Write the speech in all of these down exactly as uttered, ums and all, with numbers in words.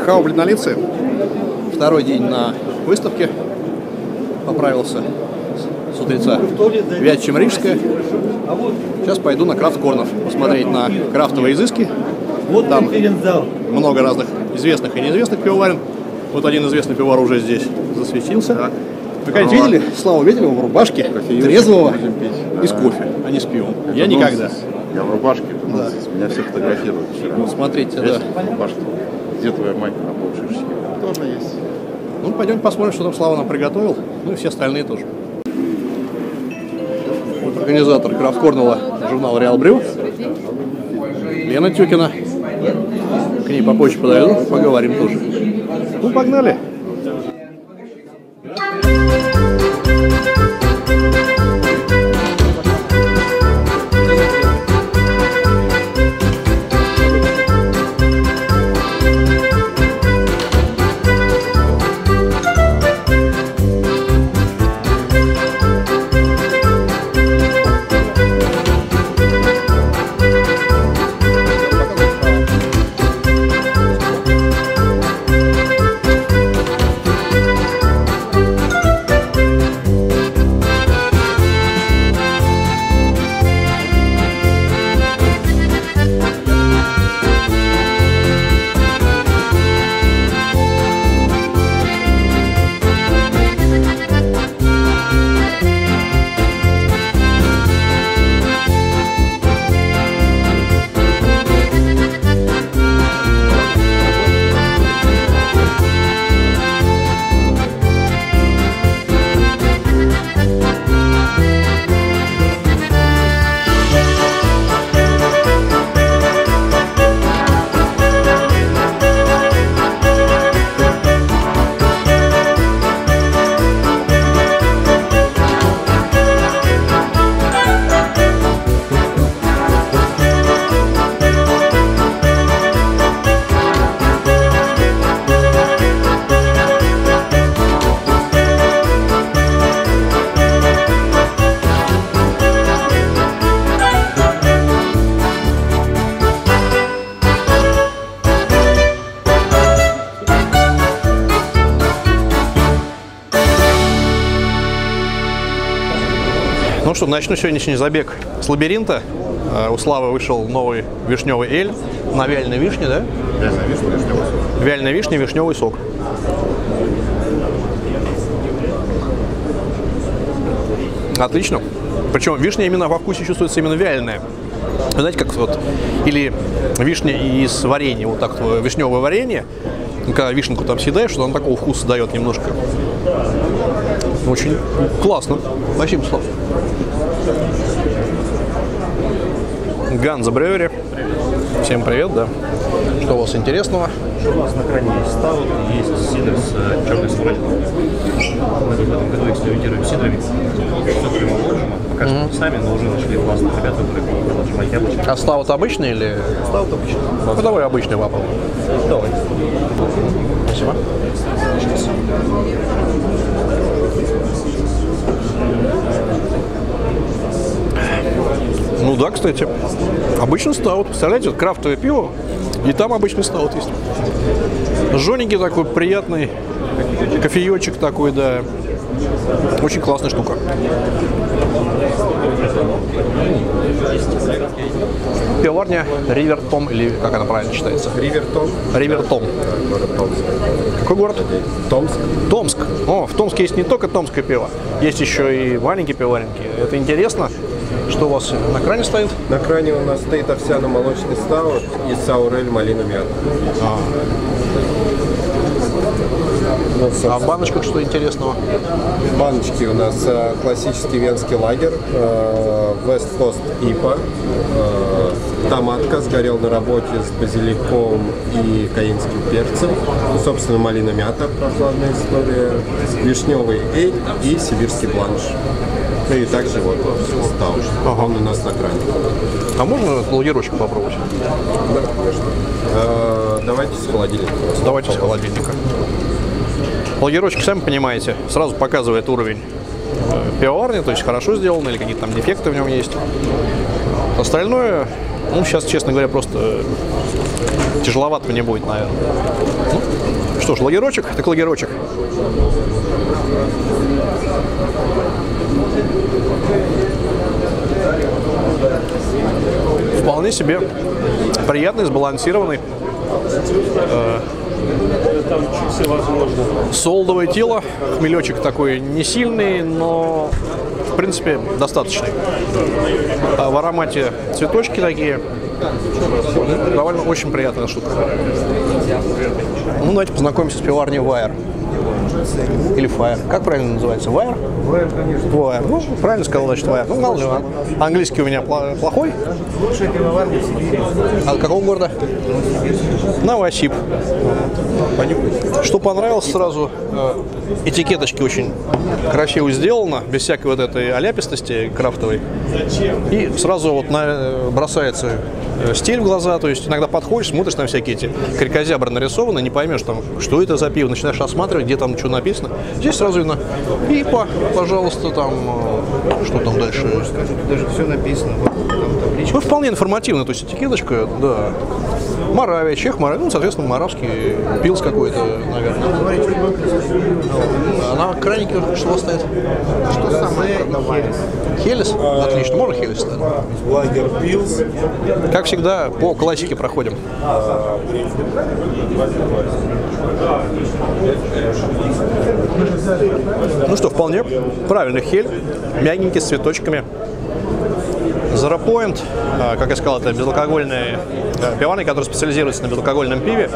Какао бледнолицые. Второй день на выставке. Поправился с утреца Вятичем Рижская. Сейчас пойду на Крафт Корнер посмотреть на крафтовые изыски. Там много разных известных и неизвестных пивоварен. Вот один известный пивовар уже здесь засветился. Вы когда-нибудь видели? Славу видели его в рубашке, трезвого и с кофе, а не с пивом? Это Я никогда. Я в рубашке, да. Меня все фотографируют вчера. Ну, смотрите, да. Рубашки. Где твоя майка на полшишечки? Тоже есть. Ну, пойдем посмотрим, что там Слава нам приготовил. Ну и все остальные тоже. Вот организатор Крафт Корнера журнала Реал Брю. Лена Тюкина. К ней попозже подойду, поговорим тоже. Ну, погнали. Ну что, начну сегодняшний забег с лабиринта. У Славы вышел новый вишневый эль на вяленой вишне, да? Вяленая вишня, вишневый сок. Вяленая вишня, вишневый сок. Отлично. Причем вишня именно во вкусе чувствуется именно вяленая. Вы знаете, как вот, или вишня из варенья, вот так вот, вишневое варенье, когда вишенку там съедаешь, что она такого вкуса дает немножко. Очень классно. Спасибо, Слав. Ганза Бревери. Всем привет, да. Что у вас интересного? У нас на кране есть стаут, есть сидр с черной смородиной. Мы в этом году экспериментируем с сидрами. Все прямоложим. Пока что сами, но уже нашли классных ребят, которые нажимают яблочко. А стаут обычный или? Стаут обычный. Ну, давай обычный попробуем. Давай. Спасибо. Ну да, кстати, обычный стаут. Представляете, вот крафтовое пиво, и там обычный стаут есть. Жжёненький такой, приятный, кофеечек такой, да. Очень классная штука. Пивоварня Ривер Том, или как она правильно читается? Ривер Том. Ривер Том. Город Томск. Какой город? Томск. Томск. О, в Томске есть не только томское пиво, есть еще и маленькие пивоваренки. Это интересно. Что у вас на кране стоит? На кране у нас стоит овсяно-молочный стаут и саурель малина мята. А. Вот, а в баночках что интересного? В баночке у нас э, классический венский лагерь, э, West Coast ай пи эй, э, томатка сгорел на работе с базиликом и каенским перцем, ну, собственно, малина мята, прохладная история, вишневый эль и сибирский бланш. Ну и также вот стаут. Ага. Он у нас на кране. А можно лагерочек попробовать? Да, конечно. Э, давайте с холодильника. Давайте с холодильника. Лагерочек, сами понимаете, сразу показывает уровень пивоварни, то есть хорошо сделано или какие-то там дефекты в нем есть. Остальное, ну, сейчас, честно говоря, просто тяжеловато мне будет, наверное. Ну, Что ж, лагерочек, так лагерочек. Вполне себе приятный, сбалансированный. Э, солодовое тело, хмелечек такой не сильный, но в принципе достаточный. А в аромате цветочки такие. Довольно очень приятная штука. Ну, давайте познакомимся с пивоварней Wire. Или Fire. Как правильно называется? Wire? Wire, конечно. Wire. Ну, правильно сказал, значит, Wire. Ну, мало ли, английский у меня плохой. Лучшая пивоварня в Сибири. А от какого города? Новосиб. Что понравилось сразу, этикеточки очень красиво сделано, без всякой вот этой аляпистости крафтовой. И сразу вот на, бросается стиль в глаза, то есть иногда подходишь, смотришь, там всякие эти крикозябры нарисованы, не поймешь, там, что это за пиво, начинаешь осматривать, где там что написано. Здесь сразу видно пипа, пожалуйста, там, что там дальше. Даже все написано. Вот, там табличка. Ну, вполне информативно, то есть этикеточка, да. Моравия, Чех, Моравия, ну, соответственно, моравский пилс какой-то, наверное. А на кранике что стоит? Что самое продаваемое? Хелис? Отлично, можно Хелис ставить? Лагер Пилс. Как всегда, по классике проходим. Ну что, вполне правильный хель, мягенький, с цветочками. Zero Point, как я сказал, это безалкогольные пивоварни, которые специализируются на безалкогольном пиве.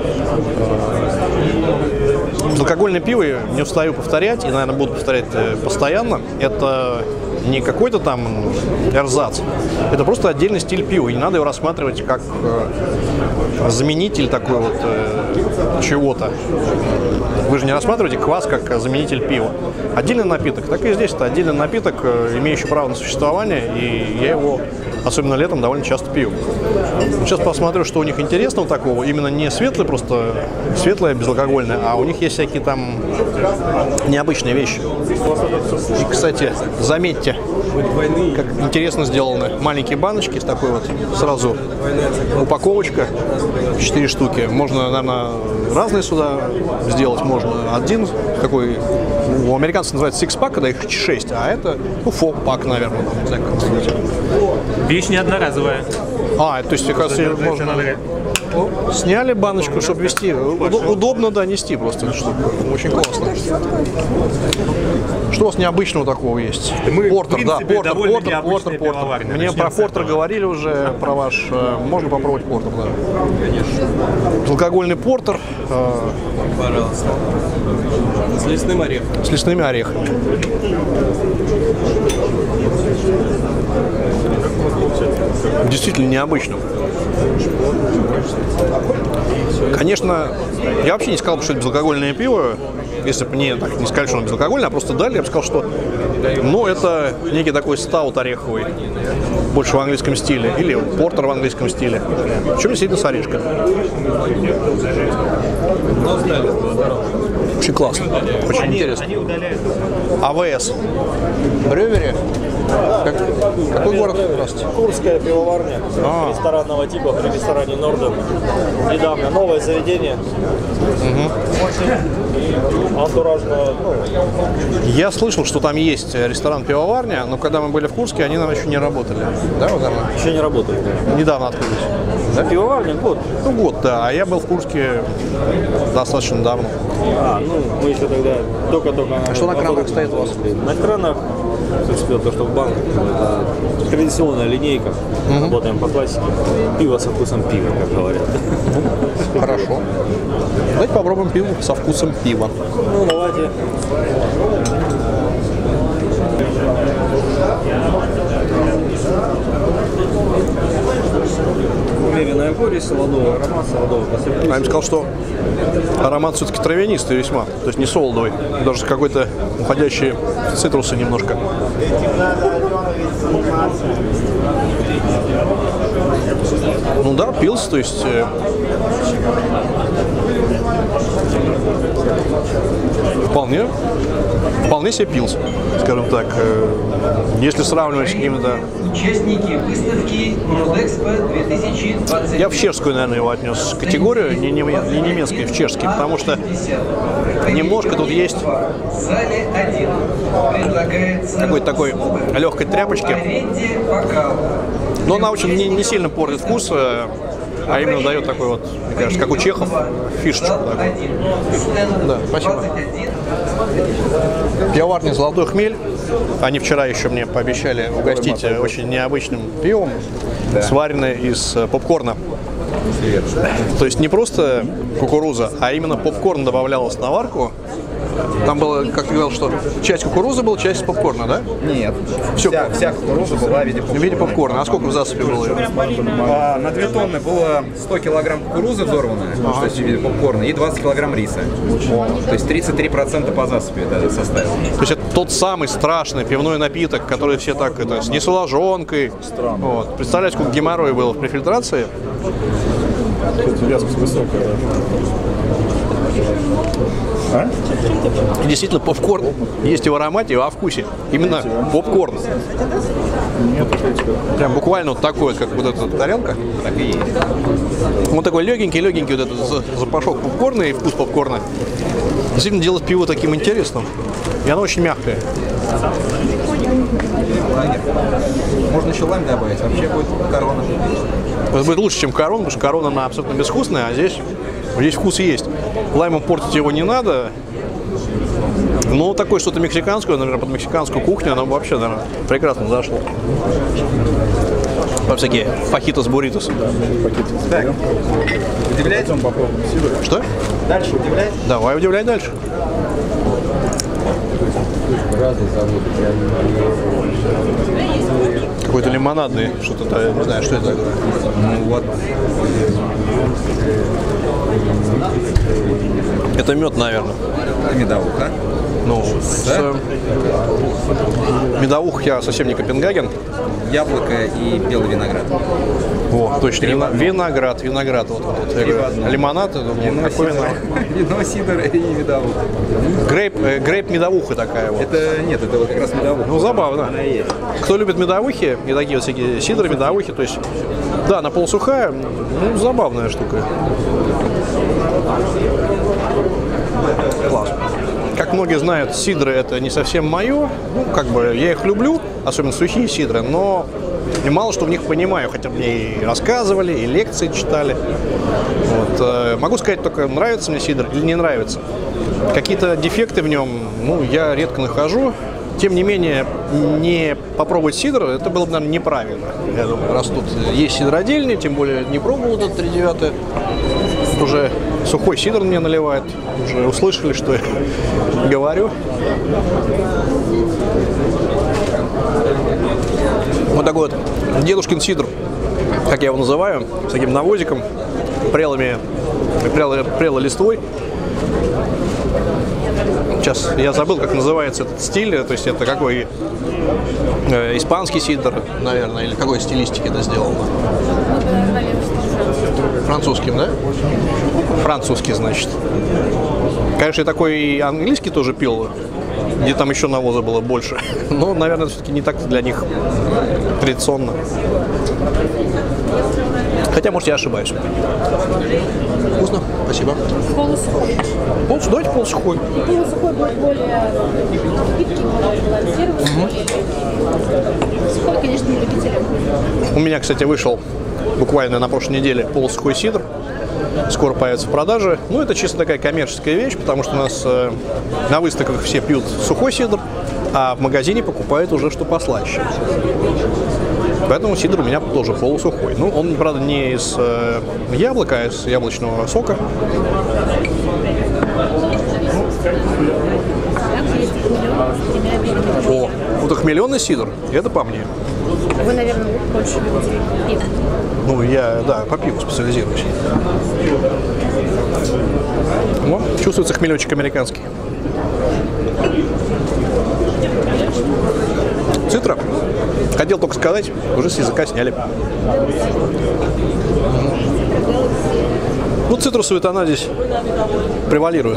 Безалкогольное пиво, не устаю повторять, и, наверное, буду повторять постоянно, это не какой-то там эрзац, это просто отдельный стиль пива, и не надо его рассматривать как заменитель такой вот чего-то. Вы же не рассматриваете квас как заменитель пива. Отдельный напиток, так и здесь это отдельный напиток, имеющий право на существование, и я его, особенно летом, довольно часто пью. Сейчас посмотрю, что у них интересного такого, именно не светлое, просто светлое, безалкогольное, а у них есть всякие там необычные вещи. И, кстати, заметьте, как интересно сделаны маленькие баночки с такой вот сразу упаковочка, четыре штуки. Можно, наверное, разные сюда сделать, можно один такой, у американцев называется six-pack, когда их шесть, а это, ну, four-pack, наверное, там, не знаю, как сказать. Вещь не одноразовая. А, то есть, оказывается, можно... Сняли баночку, чтобы вести. Удобно, да, нести просто. Очень классно. Что у вас необычного такого есть? Мы, портер, в да, принципе, портер, довольно портер, портер, необычная портер. пивоварня. Мне Начнем про с портер этого. говорили уже, про ваш. Можно попробовать портер, да. Алкогольный портер. Пожалуйста. С лесным орехом. С лесными орехами. Действительно необычно. Конечно, я вообще не сказал бы, что это безалкогольное пиво, если бы мне так не сказали, что оно безалкогольное, а просто дали, я бы сказал, что ну, это некий такой стаут ореховый, больше в английском стиле, или портер в английском стиле. Причем действительно с орешками. Очень классно, очень Они, интересно. они удаляют. АВС. Брювери. Как, какой город? Здравствуйте. Курская пивоварня А. ресторанного типа при ресторане Норден. Недавно новое заведение. Очень антуражное. Ну, Я слышал, что там есть ресторан-пивоварня, но когда мы были в Курске, они нам еще не работали. Да, вот там еще не работает. недавно открылись. Да? Пивоварня год. Ну, год, да. А я был в Курске достаточно давно. А, ну мы еще тогда только-только. А что на кранах стоит у вас? На кранах, в принципе, то, что в банке, это традиционная линейка. Mm-hmm. Работаем по классике. Пиво со вкусом пива, как говорят. Хорошо. Давайте попробуем пиво со вкусом пива. Ну, давайте. Умеренная горечь, солодовый аромат, солодовый послевкусие. А я им сказал, что аромат все-таки травянистый весьма, то есть не солодовый, даже какой-то уходящий в цитрусы немножко. Ну да, пилс, то есть э, вполне, вполне вполне себе пилс, скажем так. Если сравнивать с какими-то... Участники выставки Продэкспо две тысячи двадцать. Я в чешскую, наверное, его отнес категорию, не, не, не немецкий, в чешский, потому что немножко тут есть какой-то такой легкой тряпочки. Но она очень не, не сильно портит вкус, а именно дает такой вот, мне кажется, как у чехов, фишечку. Такой. Да, спасибо. Пивоварня «Золотой хмель». Они вчера еще мне пообещали угостить очень необычным пивом, да. Сваренное из попкорна. То есть не просто кукуруза, а именно попкорн добавлялось на варку. Там было, как ты говорил, что часть кукурузы была, часть попкорна, да? Нет. Все. Вся, вся кукуруза была в виде попкорна. В виде попкорна. А сколько в засыпе было ее? А, на две тонны было сто килограмм кукурузы взорванная, ага. То есть в виде попкорна, и двадцать килограмм риса. О. То есть тридцать три процента по засыпи да, составил. То есть это тот самый страшный пивной напиток, который все так, это, с несоложонкой. Вот. Представляете, сколько геморроя было при фильтрации? Вязкость высокая, да. А? И действительно, попкорн есть и в аромате, и во вкусе. Именно попкорн. Прям буквально вот такой вот, как вот эта тарелка. Так и есть. Вот такой легенький-легенький вот этот запашок попкорна и вкус попкорна. Действительно делает пиво таким интересным. И оно очень мягкое. Можно еще лайм добавить, вообще будет корона. Это будет лучше, чем корона, потому что корона она абсолютно безвкусная, а здесь, здесь вкус есть. Лаймом портить его не надо. Ну, такое что-то мексиканское, наверное, под мексиканскую кухню, оно вообще, наверное, прекрасно зашло. По всякие фахитос, буритос. Так, удивляете? Что? Дальше удивляете? Давай удивляй дальше. Какой-то лимонадный, что-то, не знаю, что это такое. Ну вот. Это мед, наверное. Медовуха. Ну, с... Да? Медовух я совсем не Копенгаген. Яблоко и белый виноград. О, точно, вино, виноград, виноград. Вот, вот, вот. Я говорю, лимонад, я думаю, вино, какой сидор, вино, сидор и медовуха. Грейп, э, грейп медовуха такая вот. Это нет, это вот как раз медовуха. Ну, забавно. Кто любит медовухи и такие вот всякие сидры, медовухи, то есть, да, она полусухая, ну, забавная штука. Класс. Как многие знают, сидры это не совсем мое. Ну, как бы я их люблю, особенно сухие сидры, но и мало что в них понимаю, хотя мне и рассказывали, и лекции читали. Вот. Э, могу сказать только, нравится мне сидр или не нравится. Какие-то дефекты в нем, ну, я редко нахожу. Тем не менее, не попробовать сидр, это было бы, наверное, неправильно. Я думаю, раз тут есть сидродельни, тем более не пробовал этот три девятый. Уже сухой сидр мне наливает. Уже услышали, что я говорю. Вот такой вот дедушкин сидр, как я его называю, с таким навозиком, прелыми, прелой, прелой листвой. Сейчас я забыл, как называется этот стиль, то есть это какой э, испанский сидр, наверное, или какой стилистики это сделано? Французским, да? Французский, значит. Конечно, я такой и английский тоже пил, где там еще навоза было больше. Но, наверное, все-таки не так для них традиционно. Хотя, может, я ошибаюсь. Вкусно, спасибо. Полусухой. Полус, давайте полусухой. Полусухой будет более гибкий, более балансированный, угу. более легкий. Сухой, конечно, не любителям. У меня, кстати, вышел буквально на прошлой неделе полусухой сидр. Скоро появится в продаже. Ну, это чисто такая коммерческая вещь, потому что у нас э, на выставках все пьют сухой сидр, а в магазине покупают уже что послаще. Поэтому сидр у меня тоже полусухой. Ну, он, правда, не из э, яблока, а из яблочного сока. О, вот охмеленный сидр, это по мне. Вы, наверное, больше любите пиво. Ну, я, да, по пиву специализируюсь. О, чувствуется хмелечек американский. Цитра. Хотел только сказать, уже с языка сняли. Ну, цитрусовые тона здесь превалируют.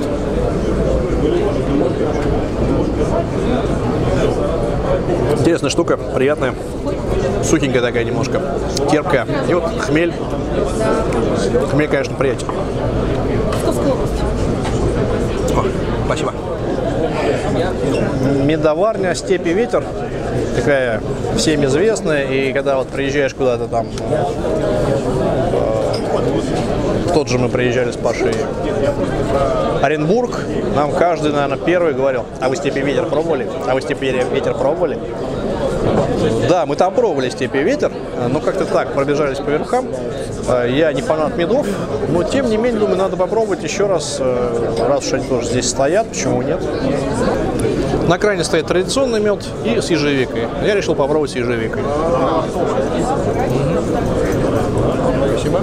Интересная штука, приятная, сухенькая такая немножко, терпкая. И вот хмель. Хмель, конечно, приятен. О, спасибо. Медоварня «Степь и ветер», такая всем известная, и когда вот приезжаешь куда-то там, в тот же мы приезжали с Пашей Оренбург, нам каждый, наверное, первый говорил: а вы «Степь и ветер» пробовали? А вы «Степь и ветер» пробовали? Да, мы там пробовали «Степь и ветер», но как-то так, пробежались по верхам. Я не фанат медов, но тем не менее, думаю, надо попробовать еще раз, раз уж они тоже здесь стоят, почему нет. На крайне стоит традиционный мед и с ежевикой. Я решил попробовать с ежевикой. Спасибо.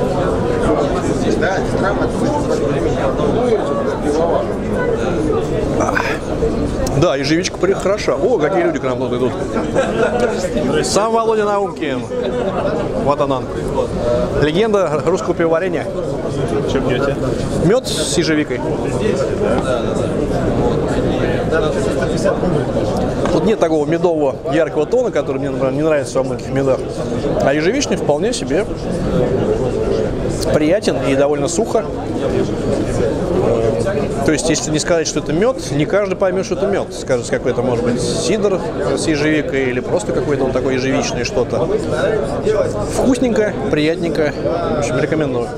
Да, ежевичка хороша. О, какие люди к нам тут идут. Сам Володя Наумкин. Вот он он. Легенда русского пивоварения. Чем пьете? Мед с ежевикой. Тут нет такого медового яркого тона, который мне, например, не нравится во многих медах. А ежевичный вполне себе приятен и довольно сухо. То есть, если не сказать, что это мед, не каждый поймет, что это мед. Скажет, какой-то, может быть, сидр с ежевикой или просто какой-то вот такой ежевичный что-то. Вкусненько, приятненько. В общем, рекомендую.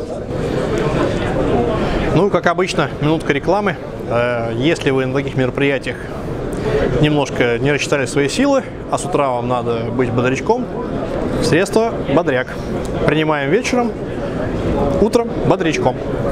Ну, как обычно, минутка рекламы. Если вы на таких мероприятиях немножко не рассчитали свои силы, а с утра вам надо быть бодрячком, средство бодряк. Принимаем вечером, утром бодрячком.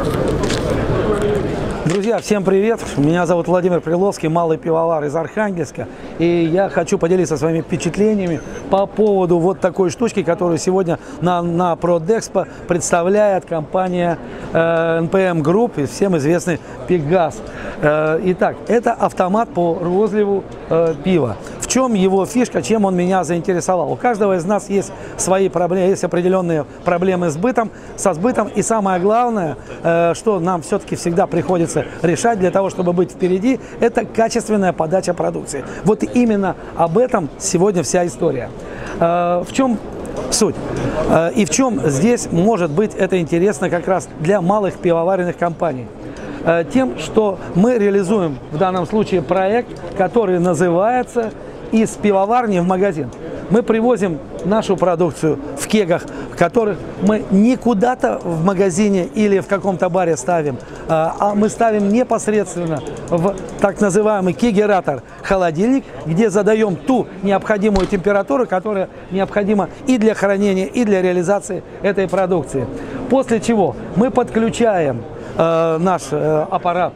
Друзья, всем привет! Меня зовут Владимир Приловский, малый пивовар из Архангельска. И я хочу поделиться своими впечатлениями по поводу вот такой штучки, которую сегодня на, на Продэкспо представляет компания э, эн пэ эм Group и всем известный Пегас. Э, итак, это автомат по розливу э, пива. В чем его фишка, чем он меня заинтересовал? У каждого из нас есть свои проблемы, есть определенные проблемы с бытом, со сбытом. И самое главное, э, что нам все-таки всегда приходится решать для того, чтобы быть впереди, это качественная подача продукции. Вот именно об этом сегодня вся история. Э, в чем суть? Э, и в чем здесь может быть это интересно как раз для малых пивоваренных компаний? Э, тем, что мы реализуем в данном случае проект, который называется «Из пивоварни в магазин». Мы привозим нашу продукцию в кегах, в которых мы не куда-то в магазине или в каком-то баре ставим, а мы ставим непосредственно в так называемый кегератор, холодильник, где задаем ту необходимую температуру, которая необходима и для хранения, и для реализации этой продукции. После чего мы подключаем э, наш э, аппарат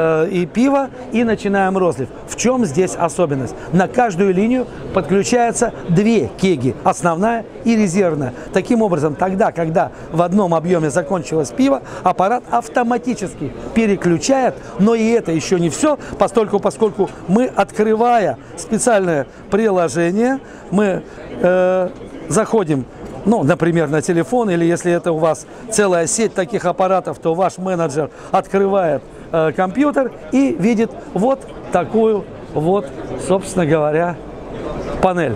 и пиво, и начинаем розлив. В чем здесь особенность? На каждую линию подключаются две кеги, основная и резервная. Таким образом, тогда, когда в одном объеме закончилось пиво, аппарат автоматически переключает, но и это еще не все, поскольку, поскольку мы, открывая специальное приложение, мы э, заходим, ну, например, на телефон, или если это у вас целая сеть таких аппаратов, то ваш менеджер открывает э, компьютер и видит вот такую вот, собственно говоря, панель,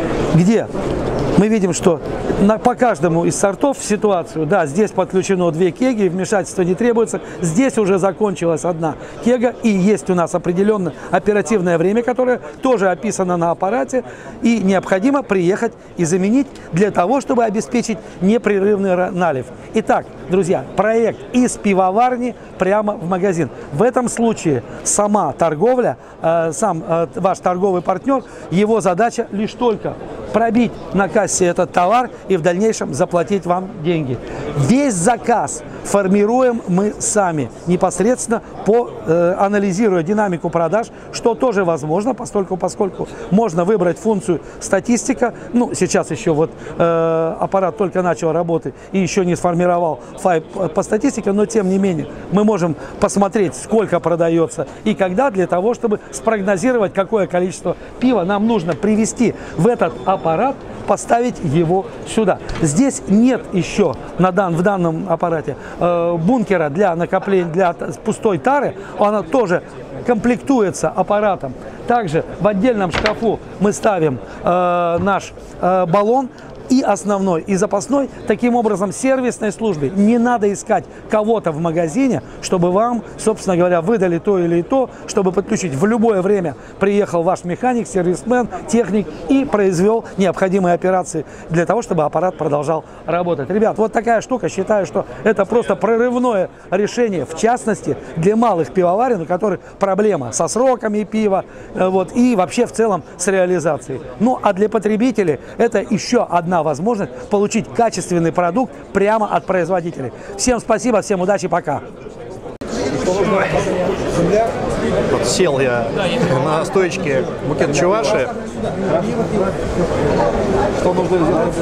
где мы видим, что на, по каждому из сортов ситуацию, да, здесь подключено две кеги, вмешательства не требуется, здесь уже закончилась одна кега, и есть у нас определенное оперативное время, которое тоже описано на аппарате, и необходимо приехать и заменить для того, чтобы обеспечить непрерывный налив. Итак, друзья, проект из пивоварни прямо в магазин. В этом случае сама торговля, э, сам э, ваш торговый партнер, его задача лишь только пробить на кассе этот товар и в дальнейшем заплатить вам деньги. Весь заказ формируем мы сами, непосредственно по, э, анализируя динамику продаж, что тоже возможно, поскольку, поскольку можно выбрать функцию статистика. Ну, сейчас еще вот э, аппарат только начал работать и еще не сформировал файл по статистике, но тем не менее мы можем посмотреть, сколько продается и когда, для того, чтобы спрогнозировать, какое количество пива нам нужно привезти в этот аппарат, поставить его сюда. Здесь нет еще на дан, в данном аппарате э, бункера для накопления, для пустой тары, она тоже комплектуется аппаратом. Также в отдельном шкафу мы ставим э, наш э, баллон, и основной, и запасной. Таким образом, сервисной службе не надо искать кого-то в магазине, чтобы вам, собственно говоря, выдали то или то, чтобы подключить. В любое время приехал ваш механик, сервисмен, техник и произвел необходимые операции для того, чтобы аппарат продолжал работать. Ребят, вот такая штука, считаю, что это просто прорывное решение, в частности, для малых пивоварен, у которых проблема со сроками пива, вот, и вообще в целом с реализацией. Ну, а для потребителей это еще одна возможность получить качественный продукт прямо от производителей. Всем спасибо, всем удачи, пока. Вот сел я на стоечке букет чуваши. Что нужно сделать?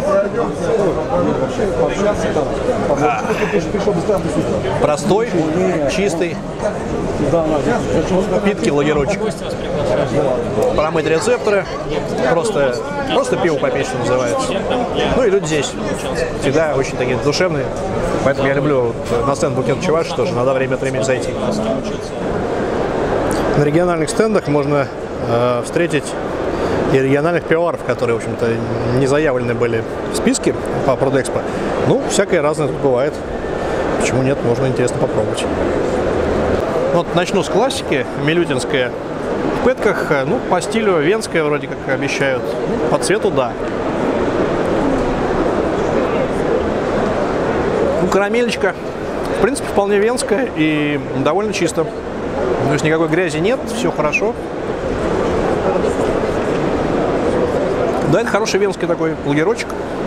А, простой, чистый, питкий лагерочек. Промыть рецепторы, просто, просто пиво попить, что называется. Ну и люди здесь всегда очень такие душевные, поэтому я люблю вот на стенд букет чуваши тоже, надо время от времени зайти. На региональных стендах можно э, встретить и региональных пивоваров, которые, в общем-то, не заявлены были в списке по Продэкспо. Ну, всякое разное тут бывает. Почему нет, можно интересно попробовать. Вот начну с классики. Милютинская в пэтках, ну, по стилю венская вроде как обещают. По цвету, да. Ну, карамелечка, в принципе, вполне венская и довольно чисто. То есть никакой грязи нет, все хорошо. Да, это хороший венский такой лагерочек.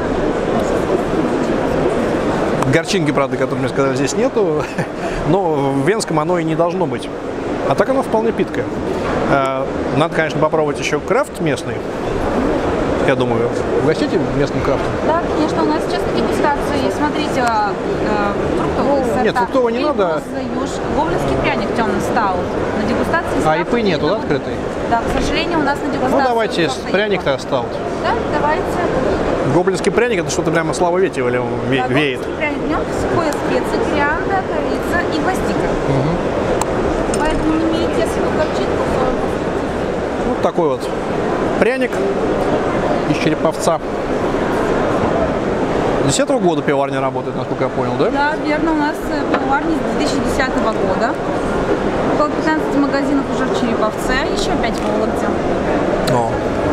Горчинки, правда, которые мне сказали, здесь нету, но в венском оно и не должно быть. А так оно вполне питкое. Надо, конечно, попробовать еще крафт местный. Я думаю, угостите местным крафтом? Да, конечно, у нас сейчас на дегустации есть, смотрите, э, фруктовые сорта. Нет, фруктового не надо. Гоблинский пряник темный стал. На дегустации. А ИП нету, да, открытый? Да, к сожалению, у нас на дегустации. Ну, давайте пряник-то стал. Да, давайте. Гоблинский пряник, это что-то прямо Слава Ветева ве веет. Пряник, в нем сухое специи, кориандр, корица и гвоздика. Угу. Поэтому не имеете свою горчинку. Вот такой вот пряник из Череповца. С две тысячи десятого года пивоварня работает, насколько я понял, да? Да, верно, у нас пивоварня с две тысячи десятого года. Около пятнадцати магазинов уже в Череповце, еще пять в Вологде. О.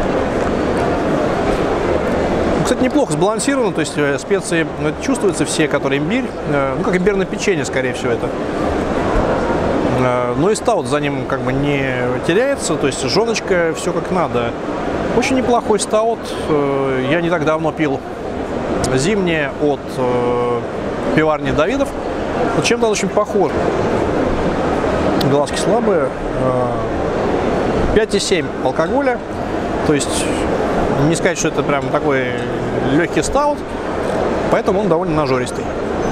Кстати, неплохо сбалансировано, то есть специи чувствуются все, которые имбирь, ну как имбирное печенье, скорее всего, это. Но и стаут за ним как бы не теряется, то есть жжёночка, все как надо. Очень неплохой стаут. Я не так давно пил зимнее от пиварни Давидов. Вот чем-то очень похож. Глазки слабые. пять и семь алкоголя. То есть не сказать, что это прям такой легкий стаут. Поэтому он довольно нажористый.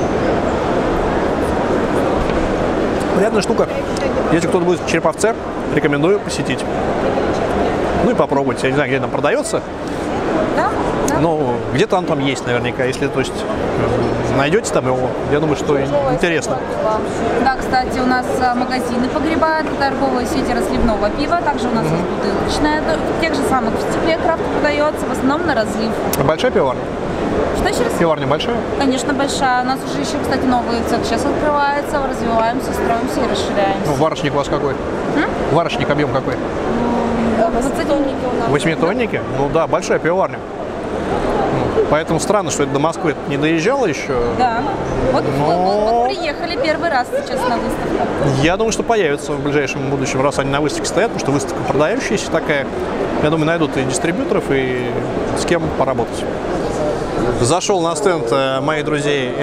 Приятная штука. Если кто-то будет в Череповце, рекомендую посетить. Ну и попробовать. Я не знаю, где там продается. Да? Да. Но где-то он там есть наверняка. Если, то есть, найдете там его, я думаю, что интересно. Да, кстати, у нас магазины погребают, торговые сети разливного пива. Также у нас mm-hmm. есть бутылочная. В тех же самых в стекле крафт продается, в основном на разлив. Большая пивоварня? Что еще раз? Пивоварня большая? Конечно, большая. У нас уже еще, кстати, новый цех сейчас открывается. Развиваемся, строимся и расширяемся. Ну, варочник у вас какой? М? Варочник объем какой? Восьмитонники у нас. Восьмитонники? Ну да, большая пивоварня. Поэтому странно, что это до Москвы не доезжало еще. Да. Вот, Но... вот, вот приехали первый раз сейчас на выставку. Я думаю, что появится в ближайшем будущем, раз они на выставке стоят, потому что выставка продающаяся такая. Я думаю, найдут и дистрибьюторов, и с кем поработать. Зашел на стенд моих друзей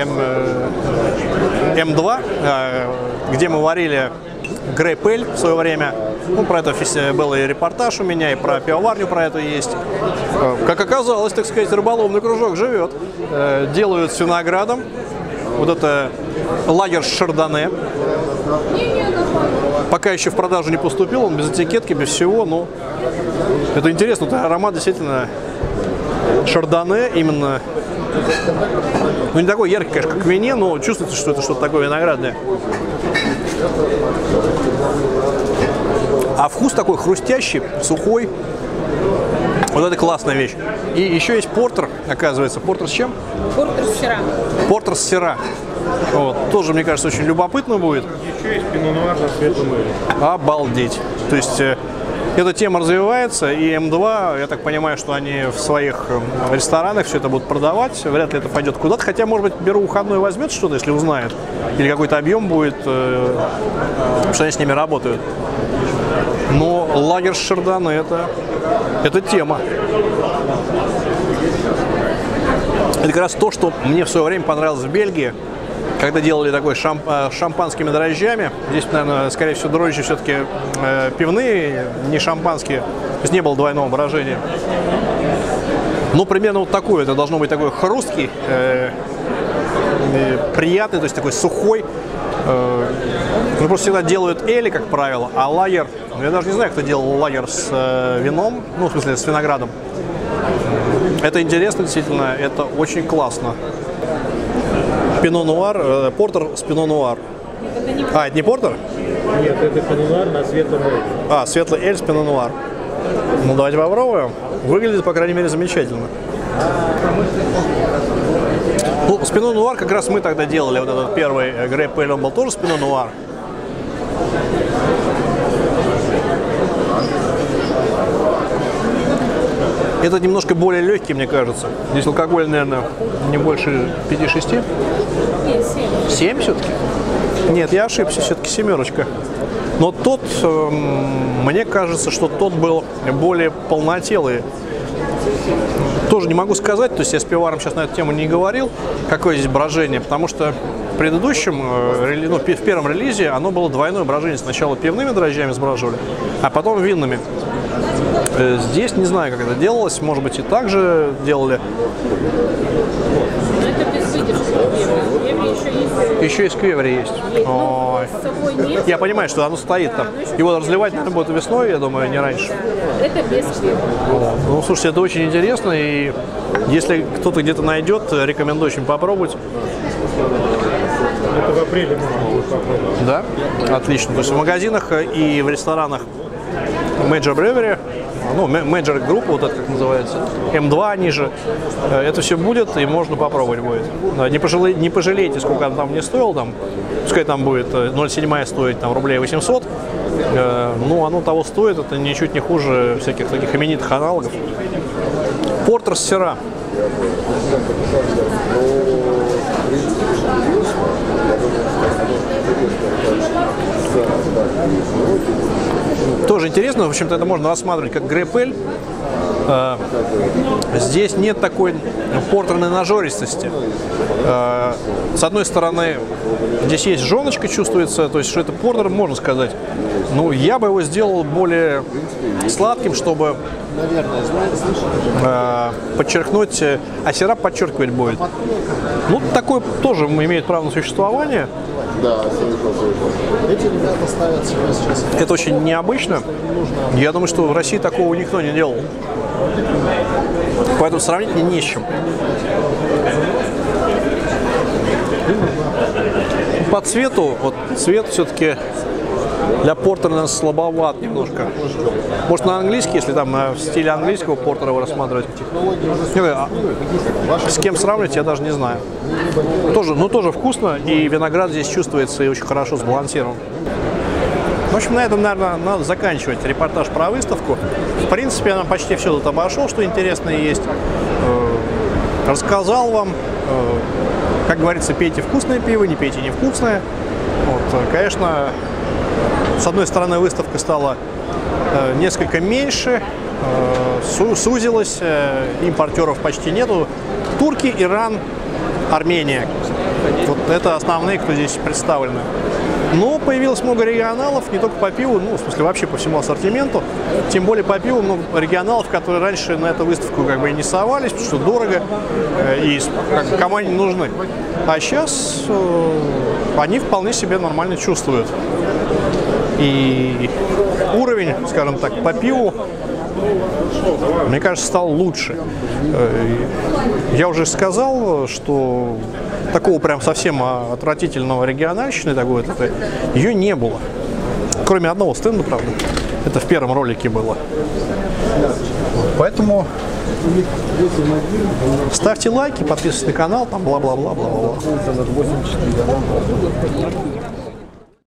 эм два, где мы варили Грейп Эль в свое время. Ну, про это был и репортаж у меня, и про пивоварню про это есть. Как оказалось, так сказать, рыболовный кружок живет. Делают с виноградом. Вот это лагерь Шардоне. Пока еще в продажу не поступил, он без этикетки, без всего, но это интересно. Это аромат действительно Шардоне, именно Ну, не такой яркий, конечно, как в вине, но чувствуется, что это что-то такое виноградное. А вкус такой хрустящий, сухой. Вот это классная вещь. И еще есть портер, оказывается. Портер с чем? Портер с сыра. Портер с сыра. Вот. Тоже, мне кажется, очень любопытно будет. Еще есть пино-нуар на светлом эле. Обалдеть. То есть э, эта тема развивается, и эм два, я так понимаю, что они в своих э, ресторанах все это будут продавать. Вряд ли это пойдет куда-то. Хотя, может быть, беру выходной возьмет что-то, если узнает. Или какой-то объем будет, э, потому что они с ними работают. Но лагерь с Шардоне это, это тема. Это как раз то, что мне в свое время понравилось в Бельгии, когда делали такой шамп, с шампанскими дрожжами. Здесь, наверное, скорее всего, дрожжи все-таки э, пивные, не шампанские. То есть не было двойного брожения. Ну, примерно вот такой. Это должно быть такой хрусткий, э, э, приятный, то есть такой сухой. Э, ну, просто всегда делают эли, как правило, а лагер... Ну, я даже не знаю, кто делал лагер с э, вином, ну, в смысле, с виноградом. Это интересно, действительно, это очень классно. Пино-нуар, э, портер с пино-нуар. А, это не портер? Нет, это пино-нуар на светлом эле. А, светлый эль с пино-нуар. Ну, давайте попробуем. Выглядит, по крайней мере, замечательно. Ну, с пино-нуар как раз мы тогда делали. Вот этот первый грейп эль, он был тоже с пино-нуар. Этот немножко более легкий, мне кажется. Здесь алкоголь, наверное, не больше пяти-шести. семь все-таки? Нет, я ошибся, все-таки семерочка. Но тот, э, мне кажется, что тот был более полнотелый. Тоже не могу сказать, то есть я с пивоваром сейчас на эту тему не говорил, какое здесь брожение, потому что в предыдущем, э, ну, в первом релизе оно было двойное брожение. Сначала пивными дрожжами сбраживали, а потом винными. Здесь не знаю, как это делалось, может быть, и так же делали. Еще и сквеври есть. Ой. Я понимаю, что оно стоит там. Его разливать надо будет весной, я думаю, не раньше. Это без сквеври. Ну, слушайте, это очень интересно, и если кто-то где-то найдет, рекомендую очень попробовать. Это в апреле можно будет попробовать. Да? Отлично. То есть в магазинах и в ресторанах Major Brewery, ну, Major Group, вот это как называется, эм два ниже, это все будет и можно попробовать будет. Не, пожале, не пожалейте, сколько он там не стоил, там, пускай там будет ноль семь стоить там, рублей восемьсот, ну, оно того стоит, это ничуть не хуже всяких таких именитых аналогов. Портер с сыра. Тоже интересно, в общем-то, это можно рассматривать как грейп эль. Здесь нет такой портерной нажористости. С одной стороны, здесь есть жжёночка, чувствуется, то есть, что это портер, можно сказать. Ну, я бы его сделал более сладким, чтобы подчеркнуть, а сироп подчеркивать будет. Ну, такой тоже имеет право на существование. Да, эти ребята ставят себя сейчас. Это очень необычно. Я думаю, что в России такого никто не делал. Поэтому сравнить мне не с чем. По цвету, вот цвет все-таки для портера, наверное, слабоват немножко. Может, на английский, если там в стиле английского портера его рассматривать. С кем сравнивать, я даже не знаю. Тоже, ну, тоже вкусно, и виноград здесь чувствуется и очень хорошо сбалансирован. В общем, на этом, наверное, надо заканчивать репортаж про выставку. В принципе, я почти все тут обошел, что интересное есть. Рассказал вам. Как говорится, пейте вкусное пиво, не пейте невкусное. Вот, конечно, с одной стороны, выставка стала э, несколько меньше, э, сузилась, э, импортеров почти нету. Турки, Иран, Армения. Вот это основные, кто здесь представлены. Но появилось много регионалов, не только по пиву, ну, в смысле, вообще по всему ассортименту. Тем более по пиву много регионалов, которые раньше на эту выставку как бы и не совались, потому что дорого э, и как, команде не нужны. А сейчас э, они вполне себе нормально чувствуют. И уровень, скажем так, по пиву мне кажется, стал лучше. Я уже сказал, что такого прям совсем отвратительного региональщины такой, это, ее не было. Кроме одного стенда, правда. Это в первом ролике было. Поэтому ставьте лайки, подписывайтесь на канал, там бла-бла-бла-бла-бла.